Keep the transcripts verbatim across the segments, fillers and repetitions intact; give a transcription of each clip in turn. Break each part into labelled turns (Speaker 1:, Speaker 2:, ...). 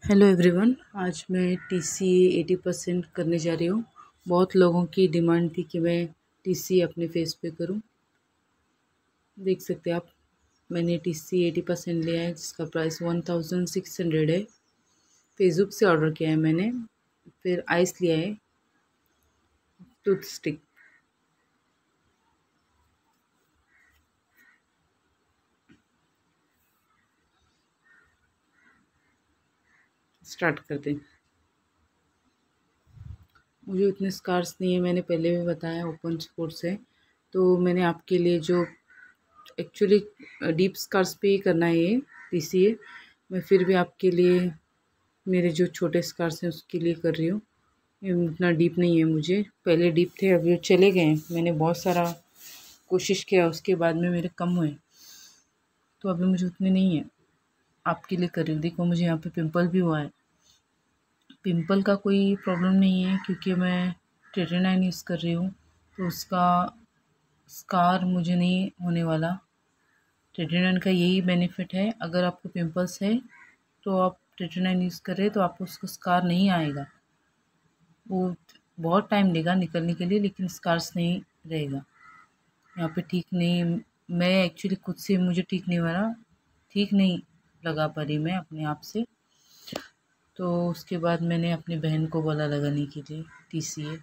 Speaker 1: Hello everyone, आज मैं T C eighty percent करने जा रही हूँ। बहुत लोगों की डिमांड थी कि मैं टी सी अपने फेस पे करूँ। देख सकते हैं आप, मैंने टी सी एटी परसेंट लिया है जिसका price one thousand six hundred है। फेसबुक से ऑर्डर किया है मैंने। फिर आइस लिया है, टूथ स्टिक। स्टार्ट करते हैं। मुझे उतने स्कार्स नहीं है, मैंने पहले भी बताया, ओपन स्पोर्ट्स है। तो मैंने आपके लिए जो एक्चुअली डीप स्कार्स पे ही करना है ये टी सी ए, मैं फिर भी आपके लिए मेरे जो छोटे स्कार्स हैं उसके लिए कर रही हूँ। इतना डीप नहीं है मुझे, पहले डीप थे अभी वो चले गए हैं। मैंने बहुत सारा कोशिश किया, उसके बाद में मेरे कम हुए, तो अभी मुझे उतने नहीं है। आपके लिए कर रही हूँ। देखो, मुझे यहाँ पे पिंपल भी हुआ है। पिंपल का कोई प्रॉब्लम नहीं है क्योंकि मैं टेट्रानाइन यूज़ कर रही हूँ, तो उसका स्कार मुझे नहीं होने वाला। टेट्रानाइन का यही बेनिफिट है, अगर आपको पिंपल्स है तो आप टेट्रानाइन यूज़ कर रहे हैं तो आपको उसको स्कार नहीं आएगा। वो बहुत टाइम लेगा निकलने के लिए, लेकिन स्कार्स नहीं रहेगा। यहाँ पे ठीक नहीं, मैं एक्चुअली खुद से मुझे ठीक नहीं हो रहा, ठीक नहीं लगा पा रही मैं अपने आप से। तो उसके बाद मैंने अपनी बहन को बोला लगाने के लिए टी सी ए।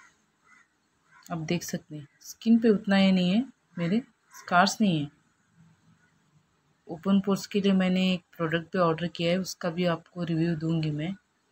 Speaker 1: अब देख सकते हैं स्किन पे उतना ही नहीं है, मेरे स्कार्स नहीं है। ओपन पोर्स के लिए मैंने एक प्रोडक्ट पे ऑर्डर किया है, उसका भी आपको रिव्यू दूंगी मैं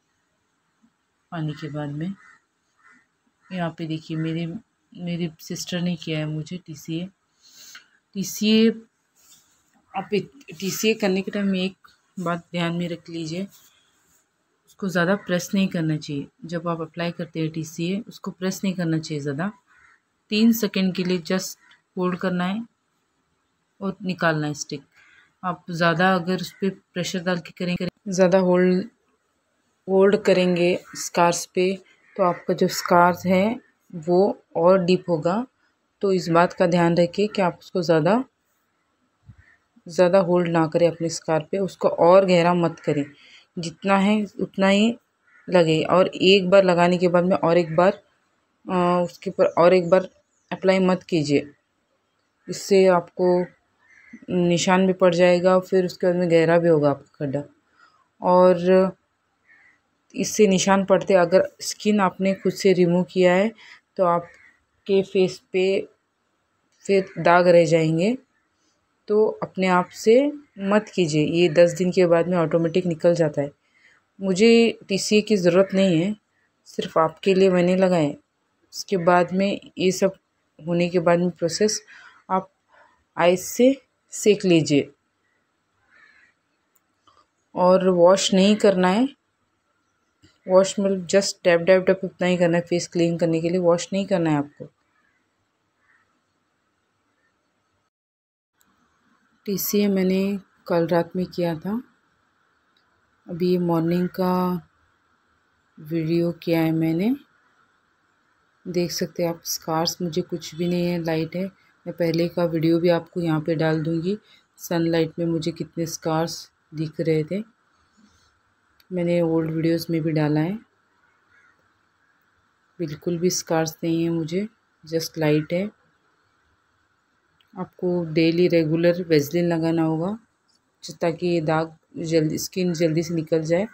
Speaker 1: आने के बाद में। यहाँ पे देखिए, मेरे मेरी सिस्टर ने किया है मुझे टी सी ए। टी सी ए आप टी सी ए करने के टाइम में एक बात ध्यान में रख लीजिए, उसको ज़्यादा प्रेस नहीं करना चाहिए। जब आप अप्लाई करते हैं टी सी ए, उसको प्रेस नहीं करना चाहिए ज़्यादा। तीन सेकंड के लिए जस्ट होल्ड करना है और निकालना है स्टिक। आप ज़्यादा अगर उस पर प्रेशर डाल के करेंगे, ज़्यादा होल्ड होल्ड करेंगे स्कार्स पे, तो आपका जो स्कार्स है वो और डीप होगा। तो इस बात का ध्यान रखिए कि आप उसको ज़्यादा ज़्यादा होल्ड ना करें अपने स्कार पे, उसको और गहरा मत करें। जितना है उतना ही लगे, और एक बार लगाने के बाद में और एक बार आ, उसके ऊपर और एक बार अप्लाई मत कीजिए। इससे आपको निशान भी पड़ जाएगा, फिर उसके बाद में गहरा भी होगा आपका खड्डा। और इससे निशान पड़ते, अगर स्किन आपने खुद से रिमूव किया है तो आपके फेस पे फिर दाग रह जाएंगे। तो अपने आप से मत कीजिए, ये दस दिन के बाद में ऑटोमेटिक निकल जाता है। मुझे टी सी ए की ज़रूरत नहीं है, सिर्फ आपके लिए मैंने लगाए। उसके बाद में ये सब होने के बाद में प्रोसेस आप आइस से सेक लीजिए, और वॉश नहीं करना है। वॉश मतलब जस्ट डैप डैप डैप उतना ही करना है, फेस क्लीन करने के लिए वॉश नहीं करना है आपको। टी सी ए मैंने कल रात में किया था, अभी मॉर्निंग का वीडियो किया है मैंने। देख सकते हैं आप, स्कार्स मुझे कुछ भी नहीं है, लाइट है। मैं पहले का वीडियो भी आपको यहाँ पे डाल दूँगी, सनलाइट में मुझे कितने स्कार्स दिख रहे थे, मैंने ओल्ड वीडियोस में भी डाला है। बिल्कुल भी स्कार्स नहीं है मुझे, जस्ट लाइट है। आपको डेली रेगुलर वेज़लिन लगाना होगा ताकि ये दाग जल्दी स्किन जल्दी से निकल जाए।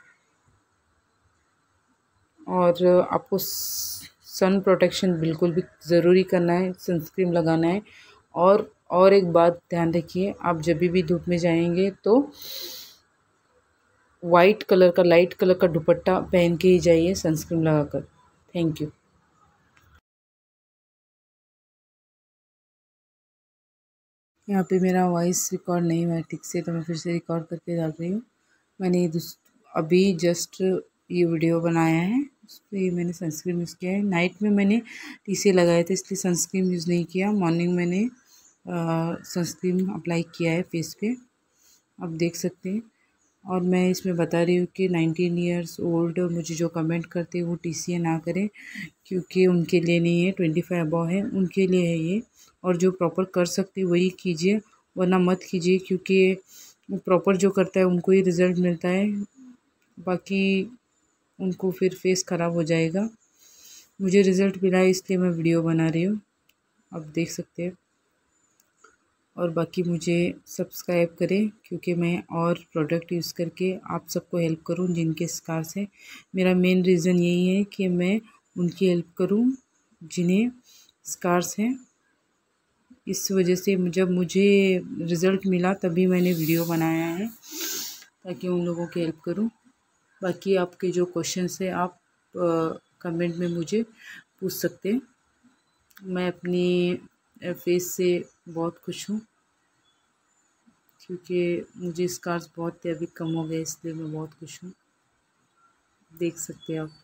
Speaker 1: और आपको सन प्रोटेक्शन बिल्कुल भी ज़रूरी करना है, सनस्क्रीन लगाना है। और और एक बात ध्यान रखिए, आप जब भी धूप में जाएंगे तो वाइट कलर का, लाइट कलर का दुपट्टा पहन के ही जाइए सनस्क्रीन लगाकर। Thank you. यहाँ पे मेरा वॉइस रिकॉर्ड नहीं हुआ ठीक से, तो मैं फिर से रिकॉर्ड करके डाल रही हूँ। मैंने अभी जस्ट ये वीडियो बनाया है, उस पर मैंने सनस्क्रीन यूज़ किया है। नाइट में मैंने टी सी ए लगाया था इसलिए सनस्क्रीन यूज़ नहीं किया। मॉर्निंग मैंने सनस्क्रीन अप्लाई किया है फेस पे, आप देख सकते हैं। और मैं इसमें बता रही हूँ कि नाइनटीन इयर्स ओल्ड मुझे जो कमेंट करते हैं वो टी सी ए ना करें, क्योंकि उनके लिए नहीं है, ट्वेंटी फाइव अबव है उनके लिए है ये। और जो प्रॉपर कर सकते वही कीजिए, वरना मत कीजिए, क्योंकि प्रॉपर जो करता है उनको ही रिज़ल्ट मिलता है। बाकी उनको फिर फेस ख़राब हो जाएगा। मुझे रिज़ल्ट मिला है इसलिए मैं वीडियो बना रही हूँ, आप देख सकते हैं। और बाकी मुझे सब्सक्राइब करें क्योंकि मैं और प्रोडक्ट यूज़ करके आप सबको हेल्प करूं जिनके स्कार्स हैं। मेरा मेन रीज़न यही है कि मैं उनकी हेल्प करूं जिन्हें स्कार्स हैं। इस वजह से जब मुझे रिज़ल्ट मिला तभी मैंने वीडियो बनाया है ताकि उन लोगों की हेल्प करूं। बाकी आपके जो क्वेश्चंस है आप कमेंट में मुझे पूछ सकते हैं। मैं अपनी फेस से बहुत खुश हूँ क्योंकि मुझे स्कार्स बहुत थे, अभी कम हो गए इसलिए मैं बहुत खुश हूँ। देख सकते हैं आप।